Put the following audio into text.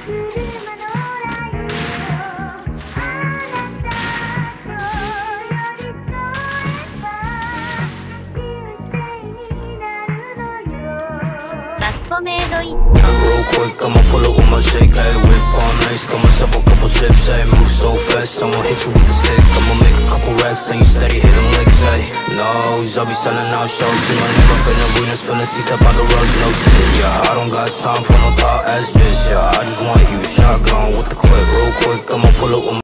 Real quick, I'ma pull up with my shake, hey, whip on ice, got myself a couple chips, hey, move so fast, I'ma hit you with the stick, I'ma make a couple racks, and you steady hitting licks, hey. Nose, I'll be selling out shows, see my name up in the arenas, filling seats up by the roads, no shit, yeah. I don't got time for no thought ass bitch, yeah. I just want you shotgun with the clip, real quick, I'ma pull up with my